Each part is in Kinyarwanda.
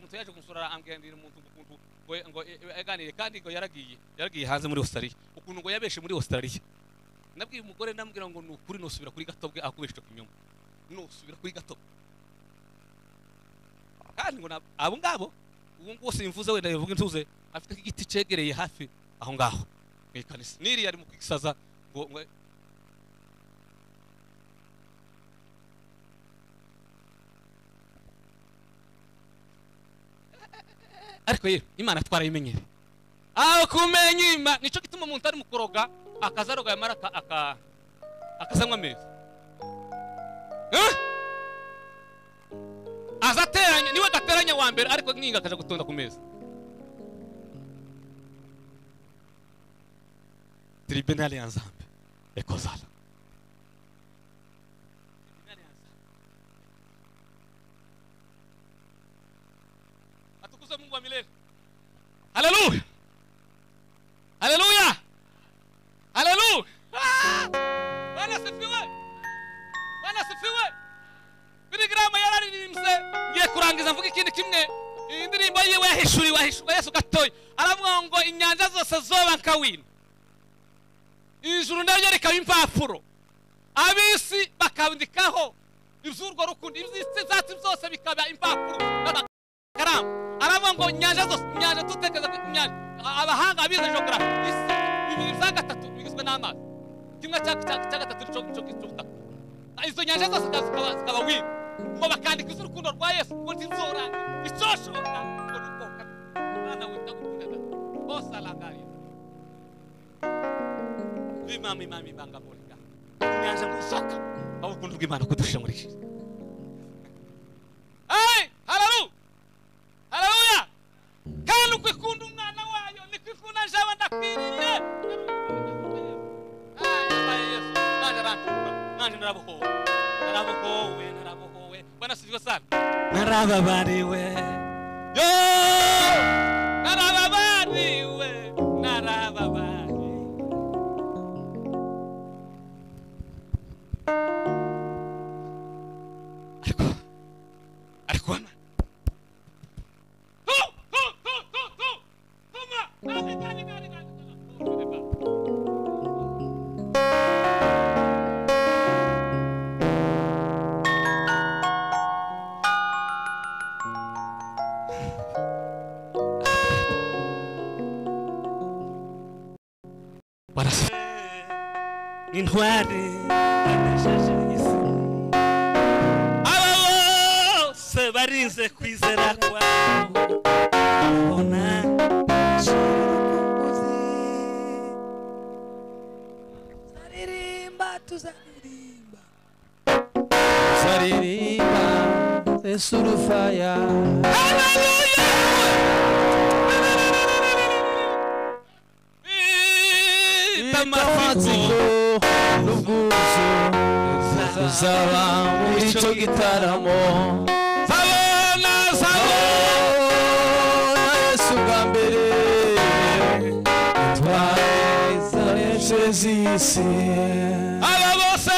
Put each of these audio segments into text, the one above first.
umuntu yaje kunsura ambwira umuntu ukuntu ngo eganire kandi ngo yaragiye hanze muri Australia ukuntu ngo yabeshe muri Australia nabwiye umugore ndambwira ngo nukuri nosubira kuri gatobwe akubeshye kinyoma nosubira kuri gatobwe kandi ngo abo ngabo ubu ngo simvuze wenda yavuga intuze afite igiti cegereye hafi aho ngaho mwikanisa niri yari mu kwisaza ngo ariko Imana twarayimenyere aho kumenya Imana nico gituma umuntu ari mukuroga akazaroga yamara akazanywa ameza azateranya niwe gateranya wa mbere ariko ninga akaja gutonda ku meza tribunal yanzambe ekozala atukuza Mungu wa milele haleluya haleluya haleluya Bwana sifiwe Bwana sifiwe Biligrama yararirimse ngiye kurangiza mvuga ikindi kimwe indirimbo yiwe yahishuriwe Yesu gatoya aravuga ngo inyanja zose zoba nkawina ijuru naryo rikaba impapuro abisi bakandikaho ivyurwo rukundo ivyisi zati byose bikaba impapuro n'amakaramu aravuga ngo inyanja zose inyanja tutekeza inyanja abahanga abize geography isi ibintu bya gatatu bigizwe n'amazi kimwe cya gatatu cyo izo nyanja zose zikaba wina ngo bakandika urukundo rwa Yesu ngo ntizorane icoshoka ngo nukoka bana wita gukunda bose alangariye imami banga muriga nyanja ngusoka abukundu bw'Imana kudusha muri iki haleluya haleluya kandi ukwikunda umwana wayo nikwikunda jawe ndakwiriye Yesu nanje narabohowe Bwana sifiwe sana narababariwe yo narababariwe ariko ana intwari abo se barize kwizera kwabo ona tuzaririmba esurufaya haleluya tamatiko n'ubwuzu uzaba muri icyo gitaramo sabona Yesu bwa mbere twariza benshi z'isi aba bose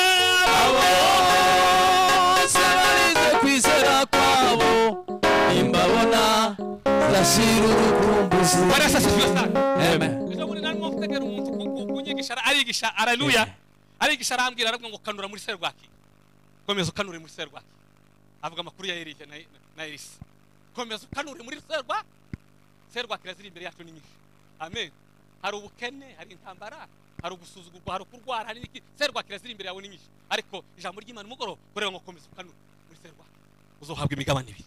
barize kwizera kwabo imbabona zashira urukumbuzi amen tegera umuntu kunyigisha arigisha haleluya arigisha arambwira arabwo ngo kanura muri serwaki komeza ukanure muri serwaki avuga amakuru ya Eric na Elisa komeza ukanure muri serwaki raziri imbere yacu ni nyinshi amen hari ubukene hari intambara hari ugusuzugurwa hari kurwara hari iki serwaki raziri imbere yawe ni nyinshi ariko ijambo ry'Imana umugoro korera ngo komeza ukanure muri serwaki uzohabwa imigabane ibiri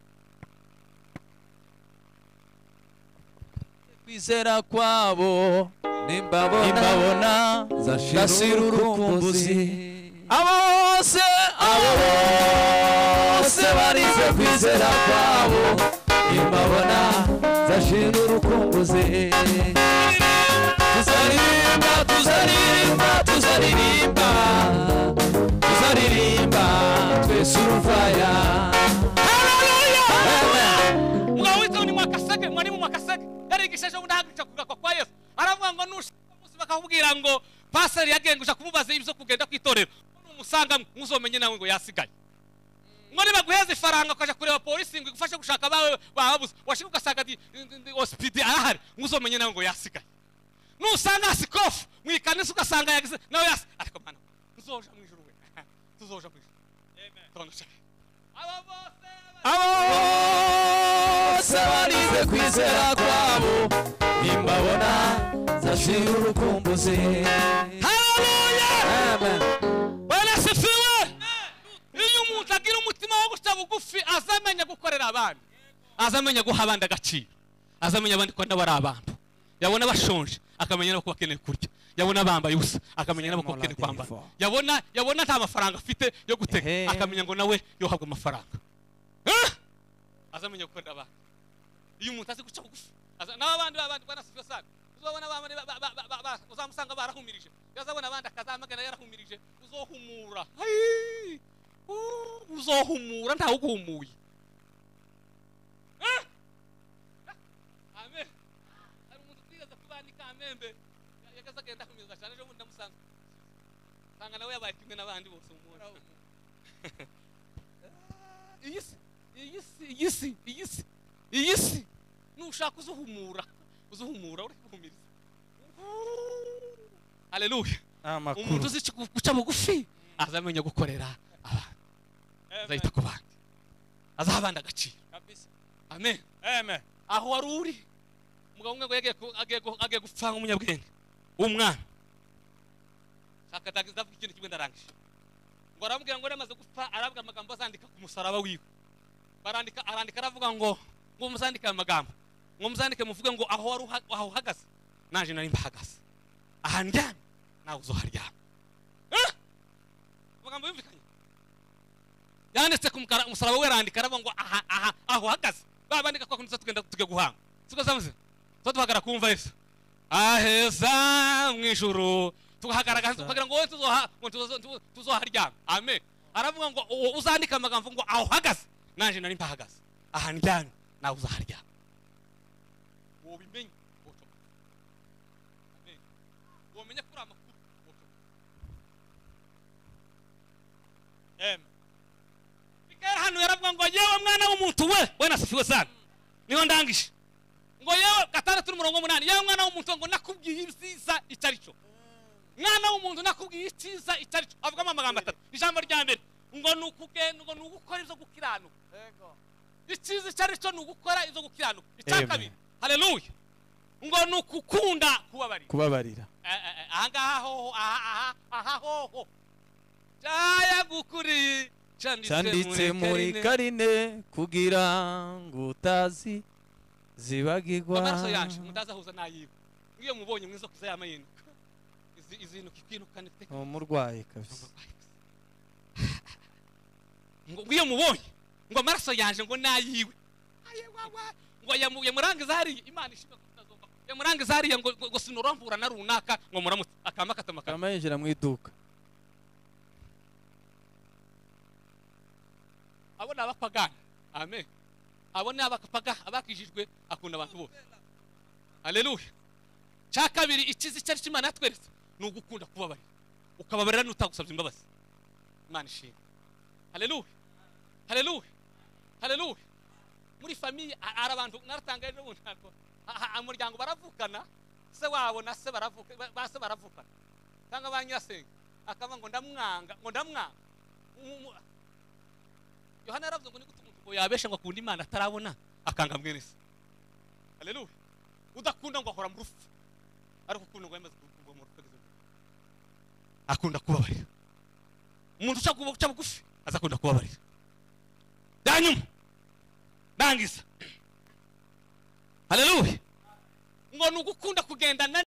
kwizera kwabo nimbabona zashira urukumbuzi abo bose barize kwizera kwabo nimbabona zashira urukumbuzi tuzaririmba twese urufaya mwawita ni mwakasege mwari mu makasege yarigishaje undahagica kugakwa kwa Yesu aravuga ngo nushaka musi bakakubwira ngo pastor yagengusha kumubaza ibyo kugenda kwitorero umusanga muzomenye nawe ngo yasigaye muri baguheze ifaranga ukaja kureba polisi ngo igufashe gushaka babuze washika ugasanga hospital arahari nguzomenye nawe ngo yasigaye nusanga asikofu mwikanisa ugasanga yagize nawe yasi ariko mana tuzoja mu ijuru we tuzoja mu ijuru amen tondoshaka abo bose barize kwizera kwabo nimbabona zashira urukumbuzi haleluya amen bana sifiwe iyo umuntu agira umutima wo guca bugufi azamenya gukorera abandi azamenya guha abandi agaciro azamenya abandi ko ndabari abantu yabona bashonje akamenya nabo bakeneye kurya yabona bambaye ubusa akamenya nabo bakeneye kwambara yabona nta mafaranga afite yo guteka akamenya ngo nawe yohabwa amafaranga azamenya gukorera abandi iyo umuntu azi guca bugufi n'abandi banasifiwe sana uzabona abandi uzamusanga barahumirije yazabona abandi akazamagana yarahumirije uzohumura uzohumura ntawe uguhumuye amen ari umuntu twigaza kubandika amembe yagaza agenda kumiza cyane ejo bundi ndamusanga sanga nawe yabaye kimwe n'abandi bose umura iyi si nushaka uzuhumura uri guhumiriza haleluya umuntu uzi guca bugufi azamenya gukorera abantu azahita ku bandi azahabanda agaciro amen amen aho wari uri umugabo umwe ngo agiye gupfanga umunyabwenge umwana shaka dagiza avuga ikintu kimwe ndarangije ngo aramubwira ngo namaze gupfa arabwa amagambo azandika ku musaraba wiwe arandika aravuga ngo muzandike amagambo ngo muzandike muvuge ngo aho wari aho uhagaze naje nari mbahagaze aha ndyamye nawe uzoharyama amagambo yumvikanye yanditse ku musaraba we arandika aravuga ngo aho uhagaze babandika kwa kunza tugenda tuge guhanga tugazamuze tuhagara kumva Yesu aheza mw'ijuru tugahagaragaza tukagira ngo wowe tuzoharyama amen aravuga ngo uzandika amagambo ngo aho uhagaze naje nari mbahagaze aha ndyamye nawe uzaharyama wobimenye amen womenya kuri amakuru amen bikera hano yaravuga ngo yewe mwana w'umuntu we nasifiwe sana niho ndangije ngo yewe 6:8 yewe mwana w'umuntu ngo nakubwiye ibyiza icarico mwana w'umuntu nakubwiye icyiza icarico avugamo amagambo atatu ijambo rya mbere ngo nukugenda ngo nugukora ivyo gukiranuka yego icyiza icarico nugukora ivyo gukiranuka icakabiri haleluya ngo nukukunda kubabarira aha hoho jaya gukuri chanditse muri karine kugira ngo utazi zibagirwa amaraso yanje mutazahuza nayiwe ngiyo mubonye mwizo kuza yamayinduka izinu kikinukane umurwayi kabisa ngo ngiyo mubonye ngo amaraso yanje ngo nayiwe ngo yamurangiza hari imana ishimwe kutazomba yamurangiza hari ngo sinurambura na runaka ngo muramutse akamakatama kamayinjira mu iduka abona abapagana amen abona abakapaga abakijijwe akunda abantu bose haleluya cyakabiri ikizi cyari kimana yatweretse nugukunda kubabarira ukababarira n'utagusabye imbabazi imana ishimwe haleluya muri famille arabantu naratangaye n'ubundi ntabwo umuryango baravukana se wabo na se baravukana cyangwa banyirasenga akava ngo ndamwanga Yohana yaravuze ngo nigutu umuntu ngo yabeshe ngo akunda Imana atarabona akanga mwene se haleluya udakunda ngo ahora mu rufu ariko ukunda ngo yamaze kuba mu rufu akunda kubabarira umuntu uca bugufi azakunda kubabarira danyuma dangiza haleluya ngo nugukunda kugenda